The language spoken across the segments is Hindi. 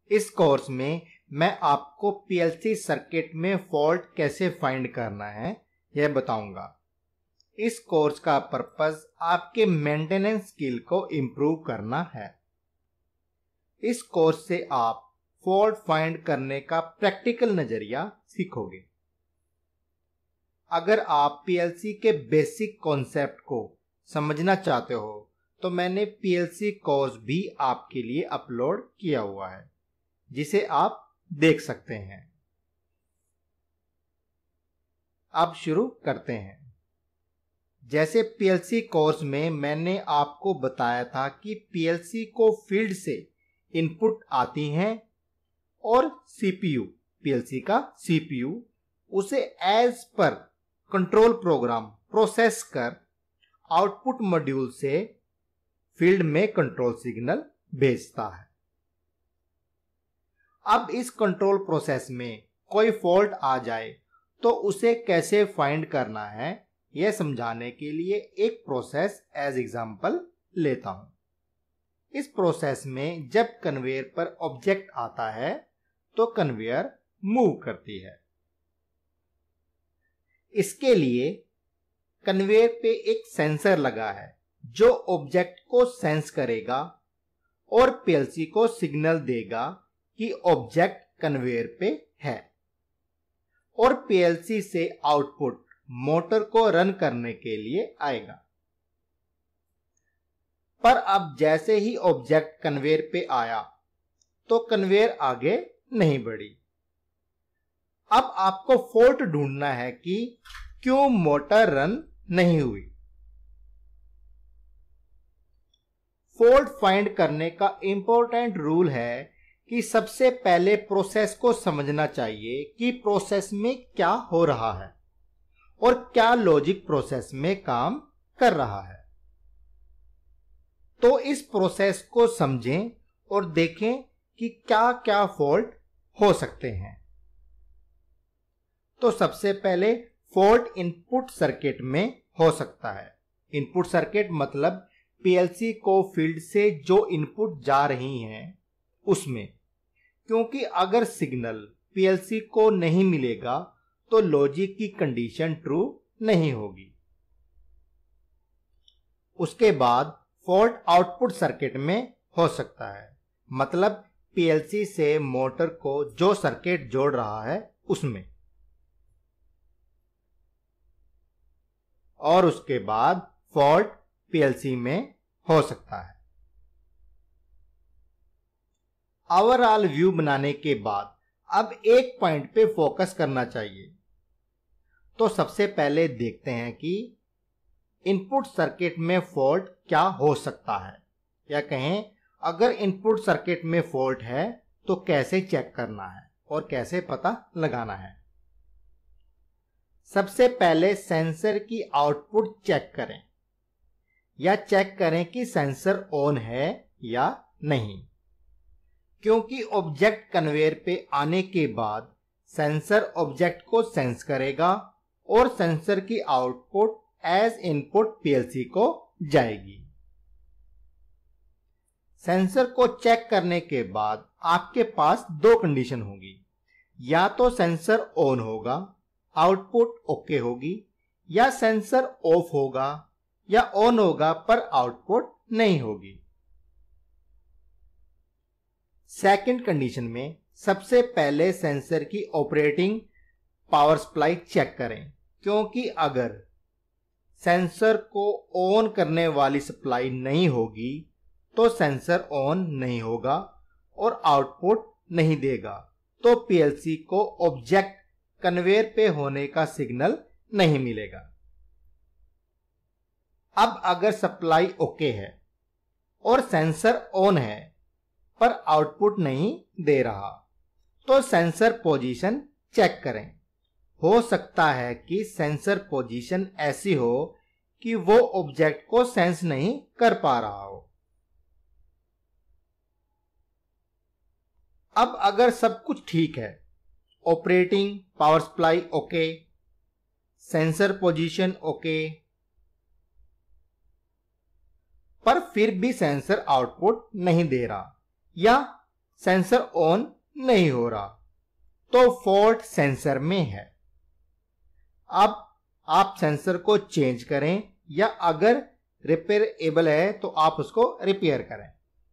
इस कोर्स में मैं आपको पीएलसी सर्किट में फॉल्ट कैसे फाइंड करना है यह बताऊंगा। इस कोर्स का पर्पस आपके मेंटेनेंस स्किल को इम्प्रूव करना है। इस कोर्स से आप फॉल्ट फाइंड करने का प्रैक्टिकल नजरिया सीखोगे। अगर आप पीएलसी के बेसिक कॉन्सेप्ट को समझना चाहते हो तो मैंने पीएलसी कोर्स भी आपके लिए अपलोड किया हुआ है, जिसे आप देख सकते हैं। अब शुरू करते हैं। जैसे पीएलसी कोर्स में मैंने आपको बताया था कि पीएलसी को फील्ड से इनपुट आती हैं और सीपीयू, पीएलसी का सीपीयू उसे एज पर कंट्रोल प्रोग्राम प्रोसेस कर आउटपुट मॉड्यूल से फील्ड में कंट्रोल सिग्नल भेजता है। अब इस कंट्रोल प्रोसेस में कोई फॉल्ट आ जाए तो उसे कैसे फाइंड करना है यह समझाने के लिए एक प्रोसेस एज एग्जांपल लेता हूं। इस प्रोसेस में जब कन्वेयर पर ऑब्जेक्ट आता है तो कन्वेयर मूव करती है। इसके लिए कन्वेयर पे एक सेंसर लगा है जो ऑब्जेक्ट को सेंस करेगा और पीएलसी को सिग्नल देगा कि ऑब्जेक्ट कन्वेयर पे है और पीएलसी से आउटपुट मोटर को रन करने के लिए आएगा। पर अब जैसे ही ऑब्जेक्ट कन्वेयर पे आया तो कन्वेयर आगे नहीं बढ़ी। अब आपको फॉल्ट ढूंढना है कि क्यों मोटर रन नहीं हुई। फॉल्ट फाइंड करने का इंपॉर्टेंट रूल है कि सबसे पहले प्रोसेस को समझना चाहिए कि प्रोसेस में क्या हो रहा है और क्या लॉजिक प्रोसेस में काम कर रहा है। तो इस प्रोसेस को समझें और देखें कि क्या क्या फॉल्ट हो सकते हैं। तो सबसे पहले फॉल्ट इनपुट सर्किट में हो सकता है। इनपुट सर्किट मतलब पीएलसी को फील्ड से जो इनपुट जा रही हैं उसमें, क्योंकि अगर सिग्नल पीएलसी को नहीं मिलेगा तो लॉजिक की कंडीशन ट्रू नहीं होगी। उसके बाद फॉल्ट आउटपुट सर्किट में हो सकता है, मतलब पीएलसी से मोटर को जो सर्किट जोड़ रहा है उसमें। और उसके बाद फॉल्ट पीएलसी में हो सकता है। ओवरऑल व्यू बनाने के बाद अब एक पॉइंट पे फोकस करना चाहिए। तो सबसे पहले देखते हैं कि इनपुट सर्किट में फॉल्ट क्या हो सकता है, या कहें अगर इनपुट सर्किट में फॉल्ट है तो कैसे चेक करना है और कैसे पता लगाना है। सबसे पहले सेंसर की आउटपुट चेक करें, या चेक करें कि सेंसर ऑन है या नहीं, क्योंकि ऑब्जेक्ट कन्वेयर पे आने के बाद सेंसर ऑब्जेक्ट को सेंस करेगा और सेंसर की आउटपुट एज इनपुट पीएलसी को जाएगी। सेंसर को चेक करने के बाद आपके पास दो कंडीशन होगी, या तो सेंसर ऑन होगा, आउटपुट ओके होगी, या सेंसर ऑफ होगा या ऑन होगा पर आउटपुट नहीं होगी। सेकंड कंडीशन में सबसे पहले सेंसर की ऑपरेटिंग पावर सप्लाई चेक करें, क्योंकि अगर सेंसर को ऑन करने वाली सप्लाई नहीं होगी तो सेंसर ऑन नहीं होगा और आउटपुट नहीं देगा, तो पीएलसी को ऑब्जेक्ट कन्वेयर पे होने का सिग्नल नहीं मिलेगा। अब अगर सप्लाई ओके है और सेंसर ऑन है पर आउटपुट नहीं दे रहा तो सेंसर पोजीशन चेक करें। हो सकता है कि सेंसर पोजीशन ऐसी हो कि वो ऑब्जेक्ट को सेंस नहीं कर पा रहा हो। अब अगर सब कुछ ठीक है, operating power supply okay, sensor position okay, पर फिर भी सेंसर आउटपुट नहीं दे रहा या सेंसर ऑन नहीं हो रहा, तो फॉल्ट सेंसर में है। अब आप सेंसर को चेंज करें या अगर रिपेयरेबल है तो आप उसको रिपेयर करें।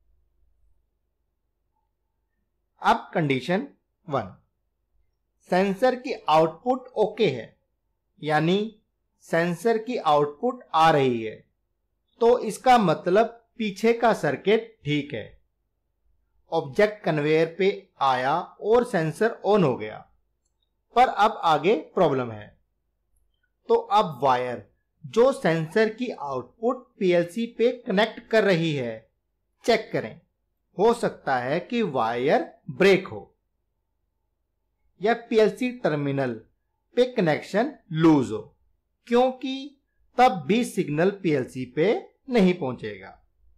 अब कंडीशन 1, सेंसर की आउटपुट ओके है, यानी सेंसर की आउटपुट आ रही है, तो इसका मतलब पीछे का सर्किट ठीक है। ऑब्जेक्ट कन्वेयर पे आया और सेंसर ऑन हो गया, पर अब आगे प्रॉब्लम है। तो अब वायर जो सेंसर की आउटपुट पीएलसी पे कनेक्ट कर रही है, चेक करें। हो सकता है कि वायर ब्रेक हो या पीएलसी टर्मिनल पे कनेक्शन लूज हो, क्योंकि तब भी सिग्नल पीएलसी पे नहीं पहुंचेगा।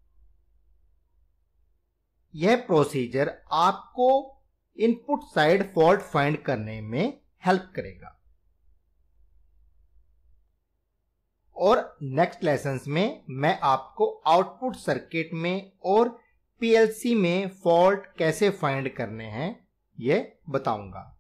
यह प्रोसीजर आपको इनपुट साइड फॉल्ट फाइंड करने में हेल्प करेगा। और नेक्स्ट लेसन्स में मैं आपको आउटपुट सर्किट में और पीएलसी में फॉल्ट कैसे फाइंड करने हैं, यह बताऊंगा।